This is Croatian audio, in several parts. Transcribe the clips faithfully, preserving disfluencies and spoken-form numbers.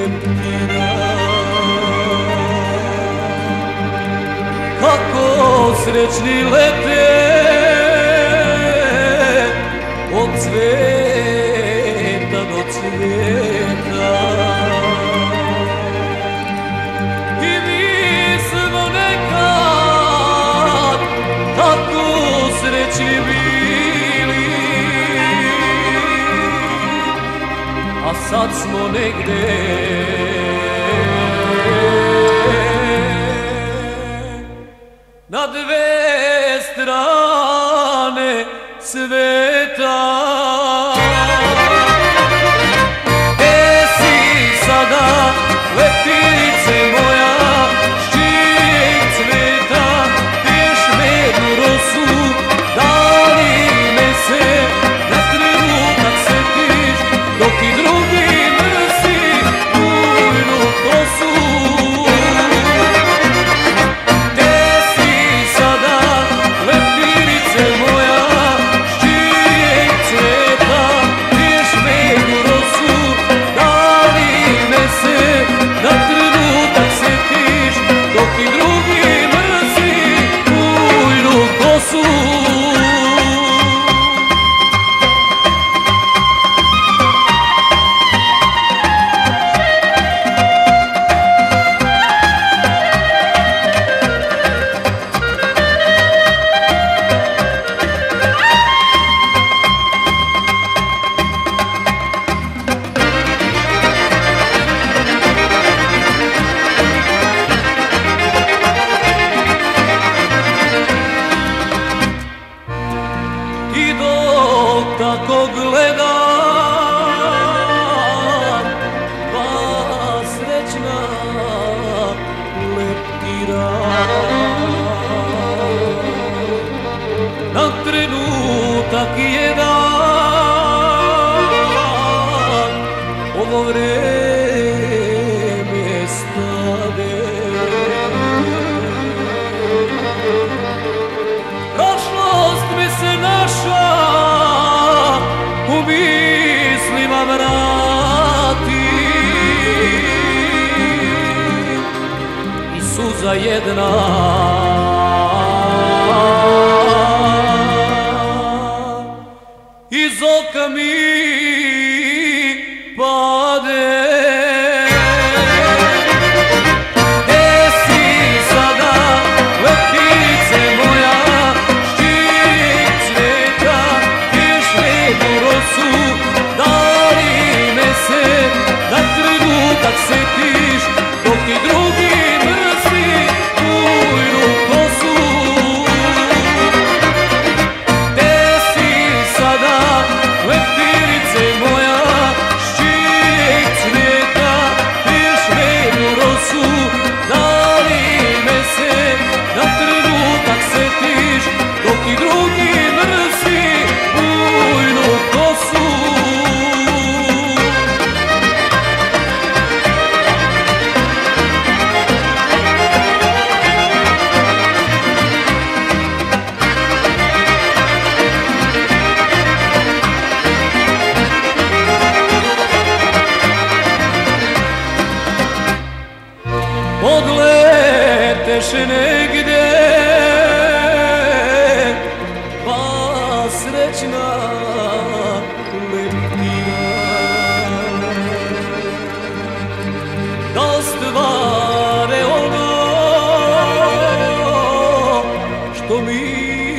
leptira. Kako srećni lete od cveta do cveta, i mi smo nekad tako srećni bili, a sad smo negde na dve strane sveta. Gde si sada, leptirice moja, s čijeg cveta piješ mednu rosu? Da li me se na trenutak setiš, dok i drugi mrsi bujnu kosu? Tako gledam vas srećna leptira, na trenutak jedan ovo vreme stade. Prošlost mi se naša u mislima vrati i suza jedna iz oka mi pade. Setiš, dok i drugi mrsi bujnu kosu. Gde si sada, leptirice moja, s čijeg cveta piješ mednu rosu? Da li me se na trenutak setiš, dok i drugi mrsi bujnu kosu? Odleteš negdje, pa srećna leptira, da ostvare ono što mi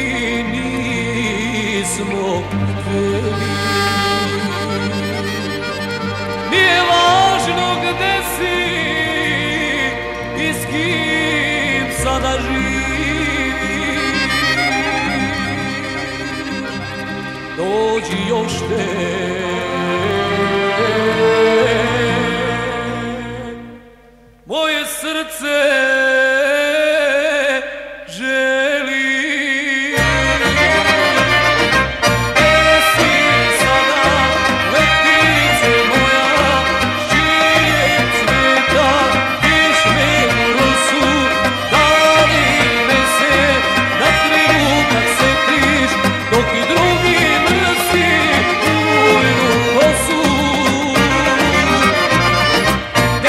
nismo htjeli. Nije važno gde si i s kim sada živiš, dođi još te, moje srce želi. Gde si sada, leptirice moja, s čijeg cveta piješ mednu rosu? Da li me se na trenutak setiš, dok i drugi mrsi bujnu kosu?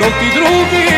dok ti drugi